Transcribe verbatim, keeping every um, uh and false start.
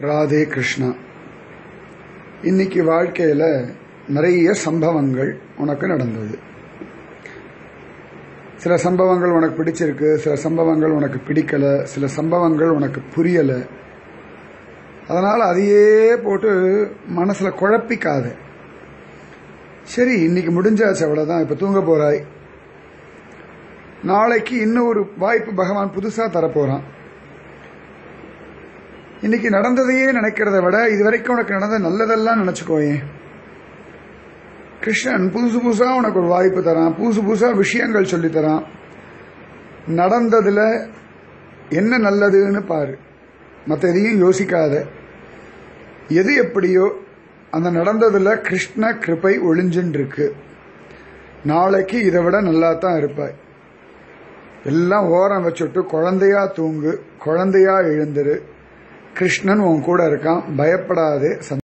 ராதே கிருஷ்ணா. இன்னைக்கு வாழ்க்கையில நிறைய சம்பவங்கள் உனக்கு நடந்தது. சில சம்பவங்கள் உனக்கு பிடிச்சிருக்கு, சில சம்பவங்கள் உனக்கு பிடிக்கல, சில சம்பவங்கள் உனக்கு புரியல. அதனால அதையே போட்டு மனசுல குழப்பிக்காத. சரி, இன்னைக்கு முடிஞ்சாச்சு, அவ்வளவுதான், இப்ப தூங்க போறாய். நாளைக்கு இன்னும் ஒரு வாய்ப்பு பகவான் புதுசா தரப்போறான். இன்னைக்கு நடந்ததையே நினைக்கிறத விட இதுவரைக்கும் உனக்கு நடந்த நல்லதெல்லாம் நினைச்சுக்கோயே. கிருஷ்ணன் புதுசு புதுசா உனக்கு ஒரு வாய்ப்பு தரான், புதுசு புதுசா விஷயங்கள் சொல்லி தரான். நடந்ததுல என்ன நல்லதுன்னு பாரு, மற்ற எதையும் யோசிக்காத. எது எப்படியோ அந்த நடந்ததுல கிருஷ்ண கிருபை ஒளிஞ்சுன்னு இருக்கு. நாளைக்கு இதை விட நல்லா தான் இருப்பாய். எல்லாம் ஓரம் வச்சுட்டு குழந்தையா தூங்கு, குழந்தையா எழுந்துரு. கிருஷ்ணன் உன் கூட இருக்கான், பயப்படாதே.